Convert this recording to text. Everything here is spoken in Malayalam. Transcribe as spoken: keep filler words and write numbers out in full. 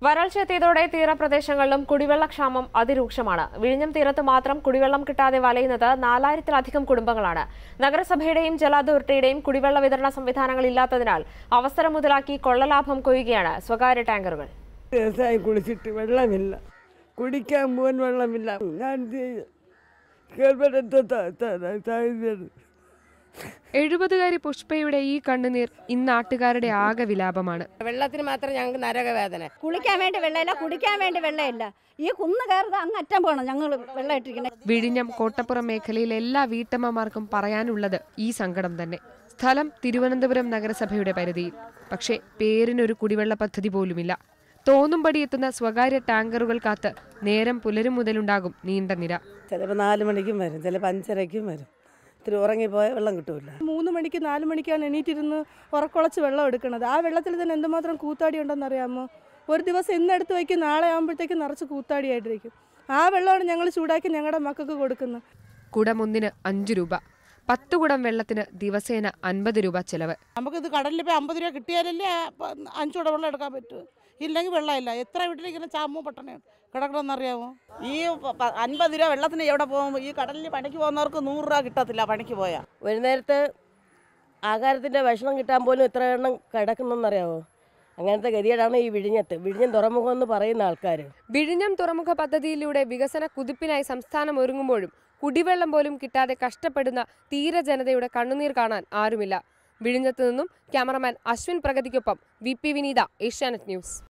വരൾച്ചെത്തിയതോടെ തീരപ്രദേശങ്ങളിലും കുടിവെള്ളക്ഷാമം അതിരൂക്ഷമാണ്. വിഴിഞ്ഞം തീരത്ത് മാത്രം കുടിവെള്ളം കിട്ടാതെ വലയുന്നത് നാലായിരത്തിലധികം കുടുംബങ്ങളാണ്. നഗരസഭയുടെയും ജല അതോറിറ്റിയുടെയും കുടിവെള്ള വിതരണ സംവിധാനങ്ങൾ ഇല്ലാത്തതിനാൽ അവസരം മുതലാക്കി കൊള്ളലാഭം കൊയ്യുകയാണ് സ്വകാര്യ ടാങ്കറുകൾ. കുളിച്ചിട്ട് വെള്ളമില്ല, കുടിക്കാൻ പോകാൻ വെള്ളമില്ല. ഞാൻ എഴുപതുകാരി പുഷ്പയുടെ ഈ കണ്ണുനീർ ഇന്ന് നാട്ടുകാരുടെ ആകെ വിലാപമാണ്. വെള്ളത്തിന് മാത്രം ഞങ്ങൾക്ക് നരകവേദന. കുളിക്കാൻ വേണ്ടി വെള്ളമില്ല, കുടിക്കാൻ വേണ്ടി വെള്ളമില്ല. ഈ കുന്ന് കയറുന്നത് അങ്ങ് അറ്റം പോകണം ഞങ്ങൾ വെള്ളം ഇട്ടിരിക്കുന്നത്. വിഴിഞ്ഞം കോട്ടപ്പുറം മേഖലയിലെ എല്ലാ വീട്ടമ്മമാർക്കും പറയാനുള്ളത് ഈ സങ്കടം തന്നെ. സ്ഥലം തിരുവനന്തപുരം നഗരസഭയുടെ പരിധിയിൽ, പക്ഷേ പേരിനൊരു കുടിവെള്ള പദ്ധതി പോലുമില്ല. തോന്നുംപടി എത്തുന്ന സ്വകാര്യ ടാങ്കറുകൾ കാത്ത് നേരം പുലരും മുതലുണ്ടാകും നീണ്ട നിര. ചിലപ്പോൾ നാല് മണിക്കും വരും, ചിലപ്പോൾ അഞ്ചരയ്ക്കും വരും. ഇത്തിരി ഉറങ്ങിപ്പോയ വെള്ളം കിട്ടൂല. മൂന്ന് മണിക്ക് നാല് മണിക്കാണ് എണീറ്റിരുന്ന് ഉറക്കുളച്ച് വെള്ളം എടുക്കുന്നത്. ആ വെള്ളത്തിൽ തന്നെ എന്തുമാത്രം കൂത്താടി ഉണ്ടെന്ന് അറിയാമോ? ഒരു ദിവസം ഇന്ന് എടുത്ത് വയ്ക്കും, നാളെ ആകുമ്പോഴത്തേക്ക് നിറച്ച് കൂത്താടിയായിട്ടിരിക്കും. ആ വെള്ളമാണ് ഞങ്ങൾ ചൂടാക്കി ഞങ്ങളുടെ മക്കൾക്ക് കൊടുക്കുന്നത്. കുടം ഒന്നിന് അഞ്ചു രൂപ, പത്ത് കുടം വെള്ളത്തിന് ദിവസേന അൻപത് രൂപ ചെലവ്. നമുക്കിത് കടലിൽ പോയി അമ്പത് രൂപ കിട്ടിയാലല്ലേ അഞ്ചു കുടം വെള്ളം എടുക്കാൻ പറ്റൂ. ഇല്ലെങ്കിൽ വെള്ളമില്ല. എത്ര വീട്ടിലിങ്ങനെ ചാമോ പട്ടണ കിടക്കണമെന്നറിയാമോ? ഈ അൻപത് രൂപ വെള്ളത്തിന് എവിടെ പോകും? ഈ കടലിൽ പണിക്ക് പോകുന്നവർക്ക് നൂറ് രൂപ കിട്ടത്തില്ല പണിക്ക് പോയാൽ. ഒരു നേരത്തെ ആഹാരത്തിൻ്റെ ഭക്ഷണം കിട്ടാൻ പോലും എത്ര എണ്ണം കിടക്കുന്നറിയാമോ? അങ്ങനത്തെ ഗതികേടാണ് ഈ വിഴിഞ്ഞത്ത്. വിഴിഞ്ഞം തുറമുഖം എന്ന് പറയുന്ന ആൾക്കാർ. വിഴിഞ്ഞം തുറമുഖ പദ്ധതിയിലൂടെ വികസന കുതിപ്പിനായി സംസ്ഥാനം ഒരുങ്ങുമ്പോഴും കുടിവെള്ളം പോലും കിട്ടാതെ കഷ്ടപ്പെടുന്ന തീരജനതയുടെ കണ്ണുനീർ കാണാൻ ആരുമില്ല. വിഴിഞ്ഞത്ത് നിന്നും ക്യാമറമാൻ അശ്വിൻ പ്രഗതിക്കൊപ്പം V P Vineetha, Asianet news.